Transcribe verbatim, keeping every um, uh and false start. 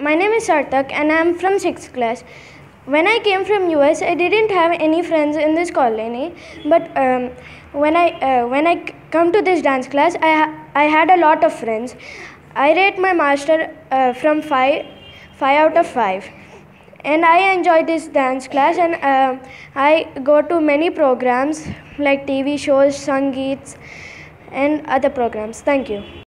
My name is Sarthak and I am from sixth class. When I came from U S, I didn't have any friends in this colony. But um, when I uh, when I come to this dance class, I ha- I had a lot of friends. I rate my master uh, from five five out of five, and I enjoy this dance class. And uh, I go to many programs like T V shows, sangeets, and other programs. Thank you.